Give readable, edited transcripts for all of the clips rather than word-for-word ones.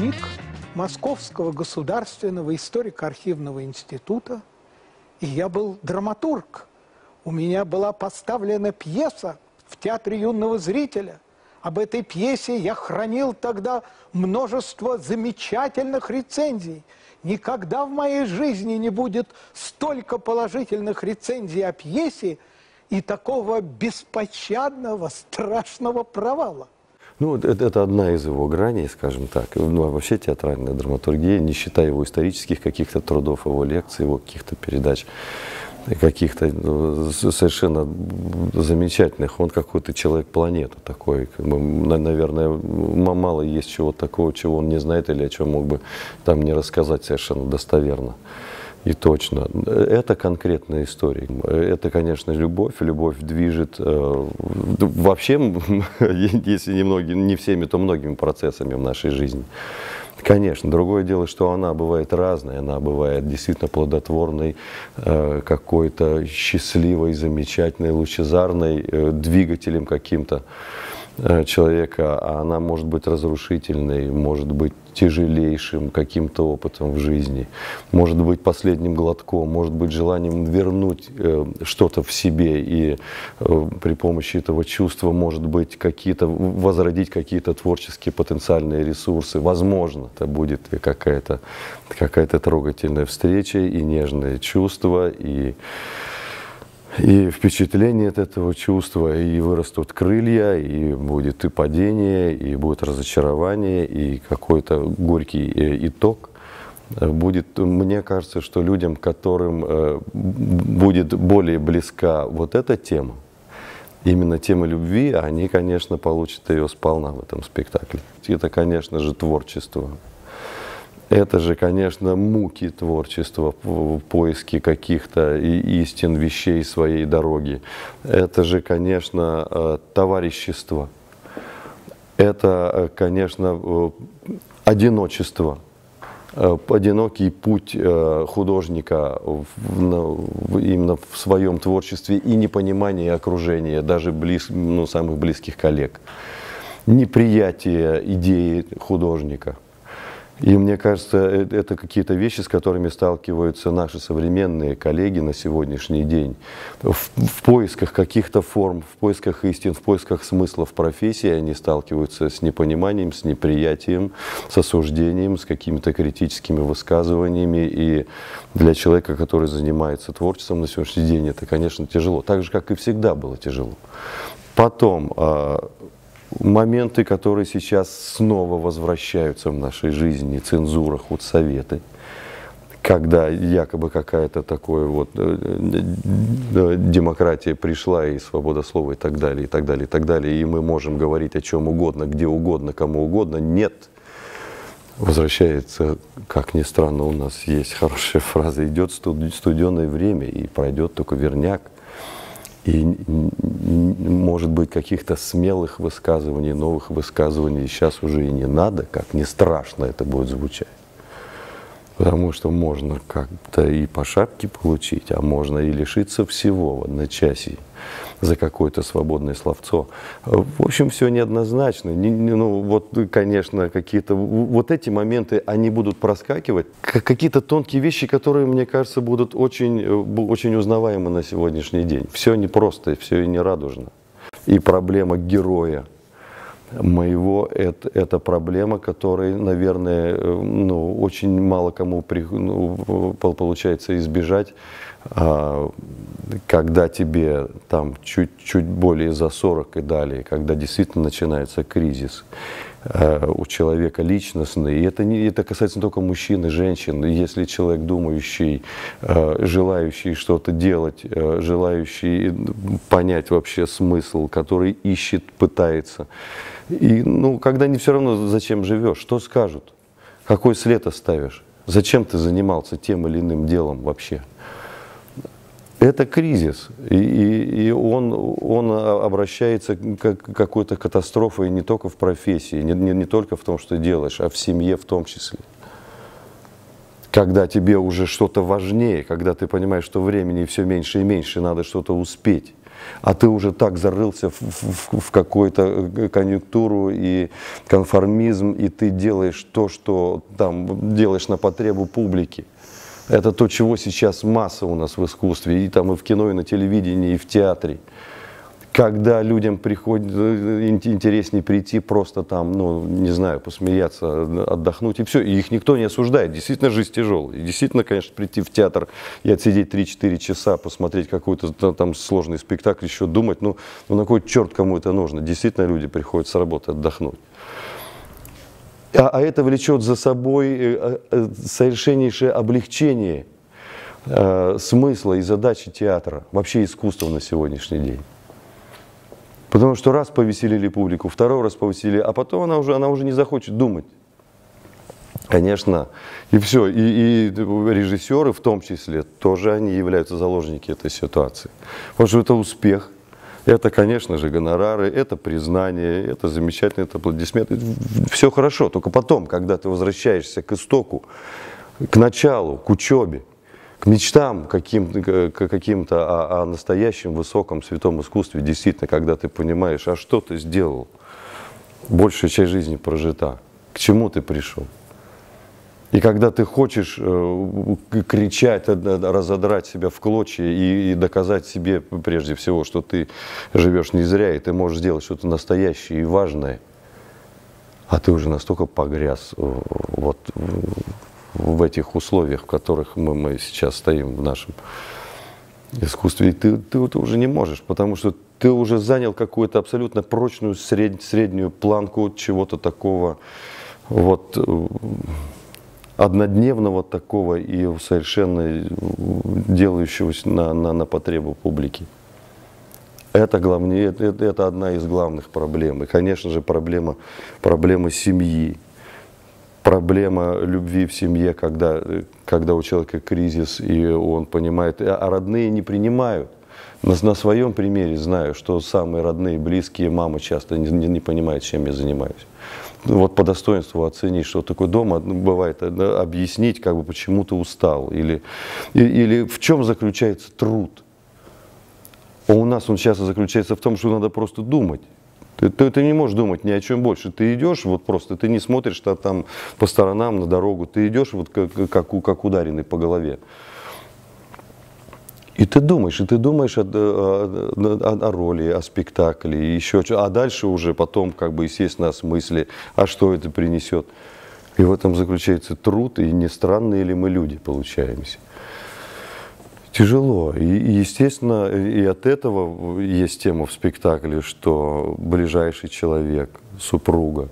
выпускник Московского государственного историко-архивного института, и я был драматург. У меня была поставлена пьеса в Театре юного зрителя. Об этой пьесе я хранил тогда множество замечательных рецензий. Никогда в моей жизни не будет столько положительных рецензий о пьесе и такого беспощадного, страшного провала. Ну, это одна из его граней, скажем так. Ну, а вообще театральная драматургия, не считая его исторических каких-то трудов, его лекций, его каких-то передач, каких-то совершенно замечательных. Он какой-то человек-планета такой. Наверное, мало есть чего-то такого, чего он не знает или о чем мог бы там не рассказать совершенно достоверно. И точно. Это конкретная история. Это, конечно, любовь. Любовь движет вообще, если не всеми, то многими процессами в нашей жизни. Конечно. Другое дело, что она бывает разной. Она бывает действительно плодотворной, какой-то счастливой, замечательной, лучезарной, двигателем каким-то человека. А она может быть разрушительной, может быть тяжелейшим каким-то опытом в жизни, может быть последним глотком, может быть желанием вернуть что-то в себе и при помощи этого чувства, может быть, возродить какие-то творческие потенциальные ресурсы. Возможно, это будет какая-то трогательная встреча и нежное чувство, и впечатление от этого чувства, и вырастут крылья, и будет и падение, и будет разочарование, и какой-то горький итог. Будет, мне кажется, что людям, которым будет более близка вот эта тема, именно тема любви, они, конечно, получат ее сполна в этом спектакле. Это, конечно же, творчество. Это же, конечно, муки творчества в поиске каких-то истин, вещей своей дороги. Это же, конечно, товарищество. Это, конечно, одиночество. Одинокий путь художника именно в своем творчестве и непонимание окружения, даже самых близких коллег. Неприятие идеи художника. И мне кажется, это какие-то вещи, с которыми сталкиваются наши современные коллеги на сегодняшний день. В поисках каких-то форм, в поисках истин, в поисках смысла в профессии они сталкиваются с непониманием, с неприятием, с осуждением, с какими-то критическими высказываниями. И для человека, который занимается творчеством на сегодняшний день, это, конечно, тяжело. Так же, как и всегда было тяжело. Потом моменты, которые сейчас снова возвращаются в нашей жизни, цензура, худсоветы, когда якобы какая-то такая вот демократия пришла, и свобода слова, и так далее, и так далее, и так далее, и мы можем говорить о чем угодно, где угодно, кому угодно. Нет. Возвращается, как ни странно, у нас есть хорошая фраза: идет студеное время, и пройдет только верняк. И, может быть, каких-то смелых высказываний, новых высказываний сейчас уже и не надо, как ни страшно это будет звучать. Потому что можно как-то и по шапке получить, а можно и лишиться всего в одночасье за какое-то свободное словцо. В общем, все неоднозначно. Ну, вот, конечно, какие-то вот эти моменты, они будут проскакивать. Какие-то тонкие вещи, которые, мне кажется, будут очень узнаваемы на сегодняшний день. Все непросто, все и не радужно. И проблема героя моего, это проблема, которой, наверное, очень мало кому получается избежать, когда тебе там чуть более за 40 и далее, когда действительно начинается кризис у человека личностный. И это касается не только мужчин и женщин. Если человек думающий, желающий что-то делать, желающий понять вообще смысл, который ищет, пытается. И когда не все равно, зачем живешь, что скажут, какой след оставишь, зачем ты занимался тем или иным делом вообще. Это кризис, и он обращается к какой-то катастрофой не только в профессии, не только в том, что делаешь, а в семье в том числе. Когда тебе уже что-то важнее, когда ты понимаешь, что времени все меньше и меньше, надо что-то успеть. а ты уже так зарылся в какую-то конъюнктуру и конформизм, и ты делаешь то, что там делаешь на потребу публики. Это то, чего сейчас масса у нас в искусстве, и там и в кино, и на телевидении, и в театре. Когда людям приходит интереснее прийти просто там, ну, не знаю, посмеяться, отдохнуть, и все. И их никто не осуждает. Действительно, жизнь тяжелая. И действительно, конечно, прийти в театр и отсидеть 3-4 часа, посмотреть какой-то там сложный спектакль, еще думать, ну на кой черт кому это нужно? Действительно, люди приходят с работы отдохнуть. А это влечет за собой совершеннейшее облегчение смысла и задачи театра, вообще искусства на сегодняшний день. Потому что раз повеселили публику, второй раз повеселили, а потом она уже не захочет думать. Конечно, и все, и режиссеры в том числе, тоже они являются заложниками этой ситуации. Потому что это успех, это, конечно же, гонорары, это признание, это замечательно, это аплодисменты, все хорошо. Только потом, когда ты возвращаешься к истоку, к началу, к учебе, к мечтам каким-то о настоящем высоком святом искусстве, действительно, когда ты понимаешь, а что ты сделал, большая часть жизни прожита, к чему ты пришел. И когда ты хочешь кричать, разодрать себя в клочья и доказать себе прежде всего, что ты живешь не зря, и ты можешь сделать что-то настоящее и важное, а ты уже настолько погряз вот в этих условиях, в которых мы сейчас стоим в нашем искусстве, и ты уже не можешь, потому что ты уже занял какую-то абсолютно прочную среднюю планку чего-то такого вот однодневного такого и совершенно делающегося на потребу публики. Это главнее, это одна из главных проблем. И, конечно же, проблема семьи. Проблема любви в семье, когда у человека кризис, и он понимает, а родные не принимают. На своем примере знаю, что самые родные, близкие, мама часто не понимает, чем я занимаюсь. Вот по достоинству оценить, что такое дома, бывает, объяснить, как бы, почему ты устал, или в чем заключается труд. У нас он часто заключается в том, что надо просто думать. Ты не можешь думать ни о чем больше. Ты идешь, вот просто, ты не смотришь там по сторонам, на дорогу, ты идешь вот как ударенный по голове. И ты думаешь о роли, о спектакле, еще что-то. А дальше уже потом, как бы, естественно, о смысле, а что это принесет. И в этом заключается труд, и не странные ли мы люди получаемся. Тяжело. И, естественно, и от этого есть тема в спектакле, что ближайший человек, супруга,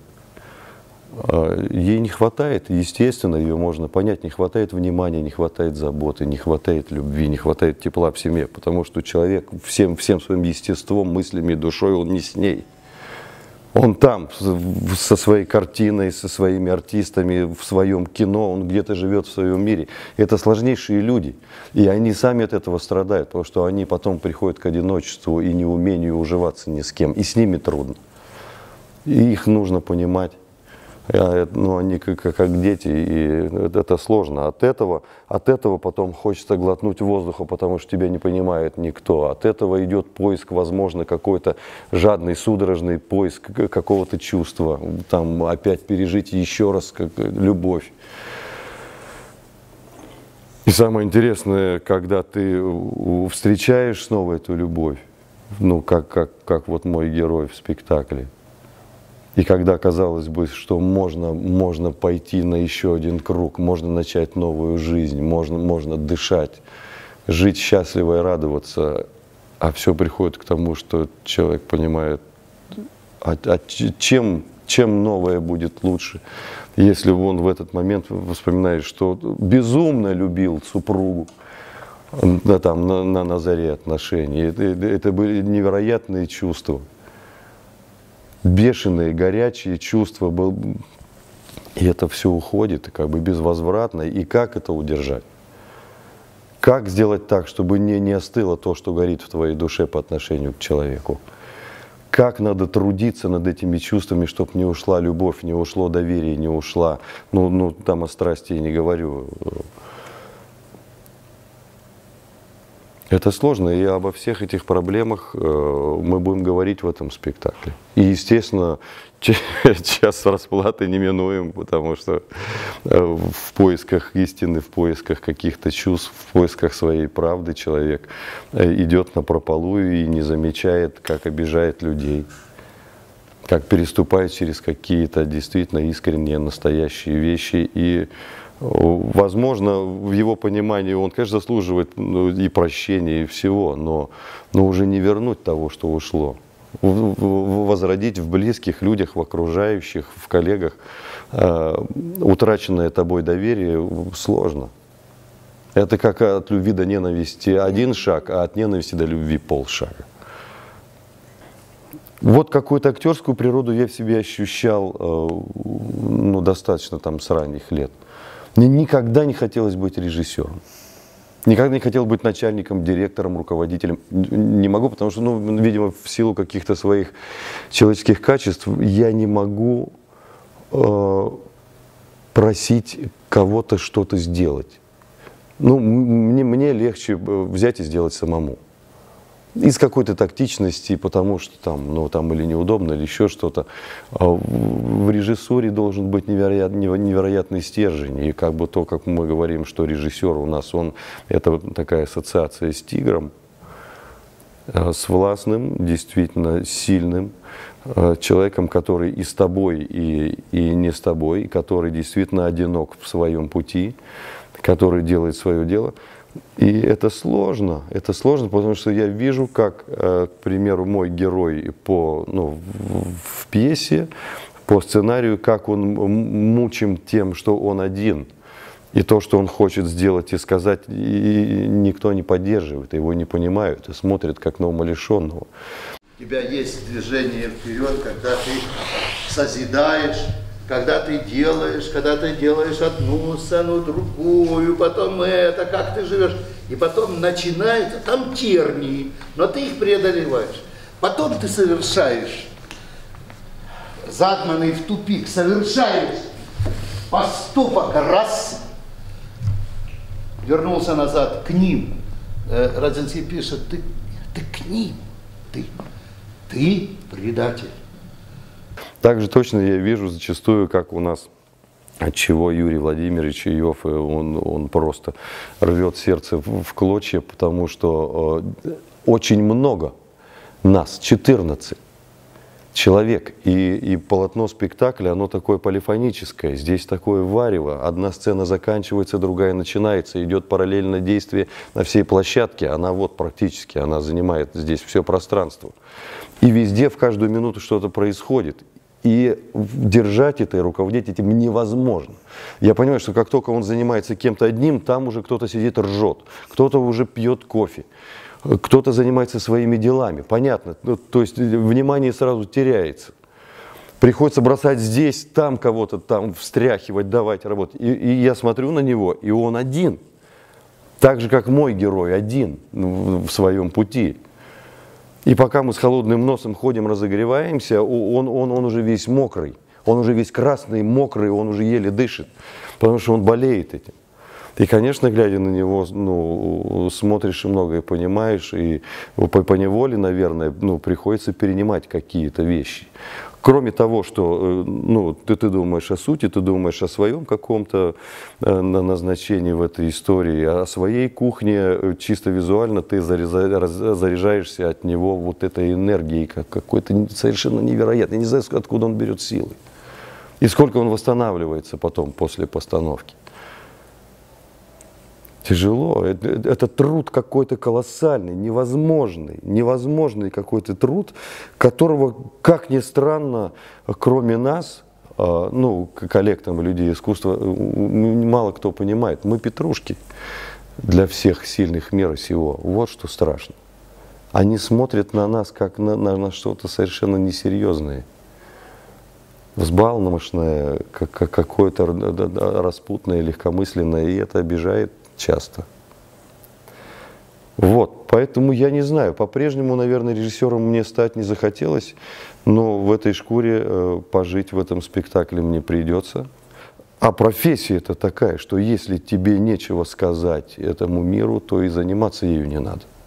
ей не хватает, естественно, ее можно понять, не хватает внимания, не хватает заботы, не хватает любви, не хватает тепла в семье, потому что человек всем своим естеством, мыслями, душой, он не с ней. Он там, со своей картиной, со своими артистами, в своем кино, он где-то живет в своем мире. Это сложнейшие люди, и они сами от этого страдают, потому что они потом приходят к одиночеству и неумению уживаться ни с кем, и с ними трудно. И их нужно понимать. Ну, они как дети, и это сложно. От этого потом хочется глотнуть воздуха, потому что тебя не понимает никто. От этого идет поиск, возможно, какой-то жадный, судорожный поиск какого-то чувства. Там опять пережить еще раз любовь. И самое интересное, когда ты встречаешь снова эту любовь, ну, как вот мой герой в спектакле. И когда казалось бы, что можно пойти на еще один круг, можно начать новую жизнь, можно дышать, жить счастливо и радоваться, а все приходит к тому, что человек понимает, чем новое будет лучше, если он в этот момент вспоминает, что безумно любил супругу на заре отношений. Это были невероятные чувства. Бешеные, горячие чувства, и это все уходит, как бы безвозвратно. И как это удержать? Как сделать так, чтобы не остыло то, что горит в твоей душе по отношению к человеку? Как надо трудиться над этими чувствами, чтобы не ушла любовь, не ушло доверие, не ушла, ну там о страсти я не говорю. Это сложно, и обо всех этих проблемах мы будем говорить в этом спектакле. И, естественно, час расплаты неминуем, потому что в поисках истины, в поисках каких-то чувств, в поисках своей правды человек идет напропалую и не замечает, как обижает людей, как переступает через какие-то действительно искренние, настоящие вещи. И, возможно, в его понимании он, конечно, заслуживает и прощения, и всего, но уже не вернуть того, что ушло. Возродить в близких людях, в окружающих, в коллегах утраченное тобой доверие сложно. Это как от любви до ненависти один шаг, а от ненависти до любви полшага. Вот какую-то актерскую природу я в себе ощущал достаточно там с ранних лет. Мне никогда не хотелось быть режиссером. Никогда не хотел быть начальником, директором, руководителем. Не могу, потому что, видимо, в силу каких-то своих человеческих качеств я не могу просить кого-то что-то сделать. Мне легче взять и сделать самому. Из какой-то тактичности, потому что там или неудобно, или еще что-то. В режиссуре должен быть невероятный стержень. И как мы говорим, что режиссер у нас, это такая ассоциация с тигром, с властным, действительно сильным человеком, который и с тобой, и не с тобой, и который действительно одинок в своем пути, который делает свое дело. И это сложно, потому что я вижу, как, к примеру, мой герой в пьесе, по сценарию, как он мучим тем, что он один. И то, что он хочет сделать и сказать, и никто не поддерживает, его не понимают, и смотрят как на умалишенного. У тебя есть движение вперед, когда ты созидаешь, когда ты делаешь одну сцену, другую, потом это, как ты живешь. И потом начинается, там тернии, но ты их преодолеваешь. Потом ты совершаешь, загнанный в тупик, совершаешь поступок, раз, вернулся назад к ним. Радзинский пишет, ты к ним, ты предатель. Также точно я вижу зачастую, как у нас, от чего Юрий Владимирович Иов, он просто рвет сердце в клочья, потому что очень много нас, 14 человек, и полотно спектакля, оно такое полифоническое, здесь такое варево, одна сцена заканчивается, другая начинается, идет параллельное действие на всей площадке, она практически, она занимает здесь все пространство. И везде в каждую минуту что-то происходит. И держать это и руководить этим невозможно. Я понимаю, что как только он занимается кем-то одним, там уже кто-то сидит ржет, кто-то уже пьет кофе, кто-то занимается своими делами. Понятно, то есть внимание сразу теряется. Приходится бросать здесь, там кого-то, там встряхивать, давать работать. И я смотрю на него, и он один. Так же, как мой герой, один в своем пути. И пока мы с холодным носом ходим, разогреваемся, он уже весь мокрый, он уже весь красный, мокрый, он уже еле дышит, потому что он болеет этим. И, конечно, глядя на него, смотришь и многое понимаешь, и поневоле, наверное, приходится перенимать какие-то вещи. Кроме того, что ты думаешь о сути, ты думаешь о своем каком-то назначении в этой истории, о своей кухне, чисто визуально ты заряжаешься от него вот этой энергией, какой-то совершенно невероятной. Я не знаю, откуда он берет силы. И сколько он восстанавливается потом, после постановки. Тяжело. Это труд какой-то колоссальный, невозможный какой-то труд, которого, как ни странно, кроме нас, коллег там, людей искусства, мало кто понимает. Мы петрушки для всех сильных мира сего. Вот что страшно. Они смотрят на нас, как на что-то совершенно несерьезное, взбалмошное, какое-то распутное, легкомысленное, и это обижает часто. Поэтому я не знаю, по-прежнему, наверное, режиссером мне стать не захотелось, но в этой шкуре пожить в этом спектакле мне придется. А профессия это такая, что если тебе нечего сказать этому миру, то и заниматься ею не надо.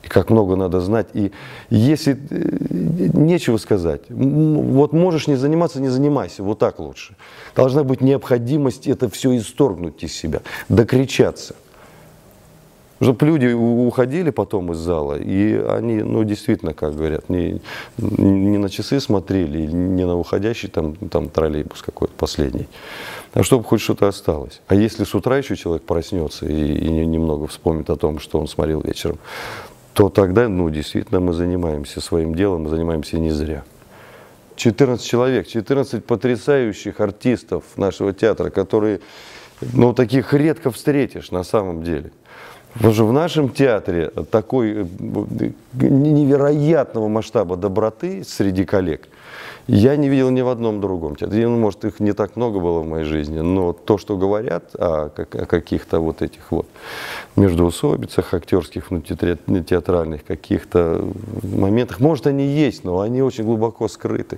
И как много надо знать. И если нечего сказать, вот можешь не заниматься, не занимайся, вот так лучше. Должна быть необходимость это все исторгнуть из себя, докричаться. Чтобы люди уходили потом из зала, и они, ну, действительно, как говорят, не на часы смотрели, не на уходящий там троллейбус какой-то последний, а чтобы хоть что-то осталось. А если с утра еще человек проснется и немного вспомнит о том, что он смотрел вечером, то тогда, ну, действительно, мы занимаемся своим делом, мы занимаемся не зря. 14 человек, 14 потрясающих артистов нашего театра, которые, ну, таких редко встретишь на самом деле. Потому что в нашем театре такой невероятного масштаба доброты среди коллег я не видел ни в одном другом театре. Ну, может, их не так много было в моей жизни, но то, что говорят о каких-то вот этих вот междоусобицах актерских, театральных каких-то моментах, может, они есть, но они очень глубоко скрыты.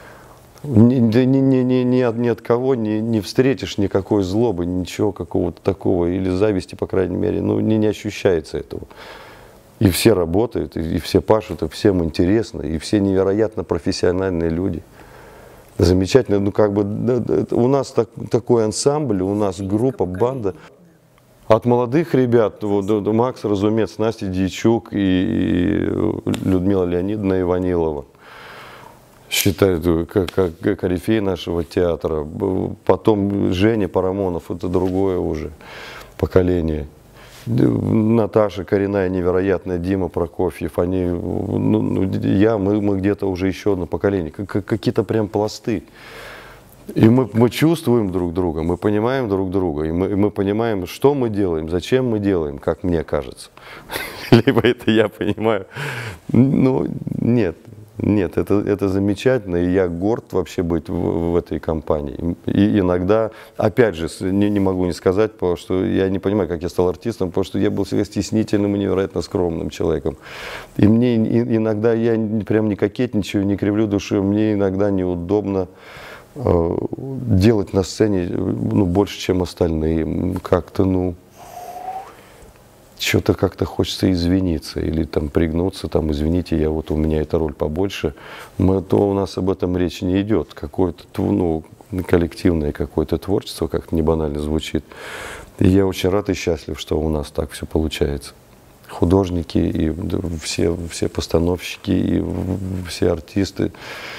Ни от кого не встретишь никакой злобы, ничего какого-то такого, или зависти, по крайней мере, ну, не ощущается этого. И все работают, и все пашут, и всем интересно, и все невероятно профессиональные люди. Замечательно, ну, как бы у нас такой ансамбль, у нас группа, банда. От молодых ребят, вот, Макс Разумец, Настя Дьячук и Людмила Леонидовна Иванилова. Считаю, как корифей нашего театра. Потом Женя Парамонов, это другое уже поколение. Наташа Коренная, невероятная, Дима Прокофьев, они, мы где-то уже еще одно поколение. Какие-то прям пласты. И мы чувствуем друг друга, мы понимаем друг друга, и мы понимаем, что мы делаем, зачем мы делаем, как мне кажется. Либо это я понимаю. Ну, нет. Нет, это замечательно, и я горд вообще быть в этой компании. И иногда, опять же, не могу не сказать, потому что я не понимаю, как я стал артистом, потому что я был всегда стеснительным и невероятно скромным человеком. И мне иногда, я прям не кокетничаю, не кривлю души, мне иногда неудобно делать на сцене, ну, больше, чем остальные. Как-то, ну, что-то как-то хочется извиниться или там пригнуться, там, извините, у меня эта роль побольше. То у нас об этом речи не идет. Какое-то, ну, коллективное какое-то творчество, как-то не банально звучит. И я очень рад и счастлив, что у нас так все получается. Художники и все постановщики и все артисты.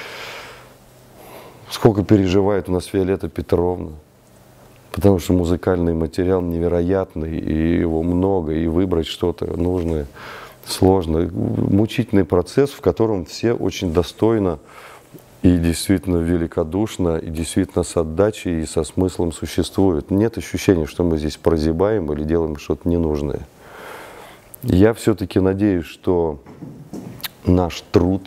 Сколько переживает у нас Виолетта Петровна. Потому что музыкальный материал невероятный, и его много, и выбрать что-то нужное сложно. Мучительный процесс, в котором все очень достойно и действительно великодушно, и действительно с отдачей и со смыслом существуют. Нет ощущения, что мы здесь прозябаем или делаем что-то ненужное. Я все-таки надеюсь, что наш труд,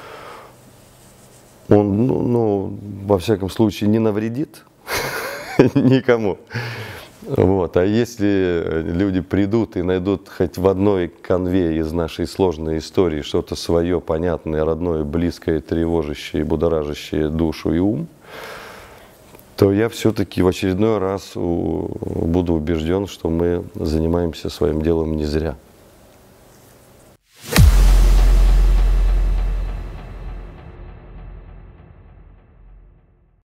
он, ну, во всяком случае, не навредит никому. Вот. А если люди придут и найдут хоть в одной канве из нашей сложной истории что-то свое, понятное, родное, близкое, тревожащее, будоражащее душу и ум, то я все-таки в очередной раз буду убежден, что мы занимаемся своим делом не зря.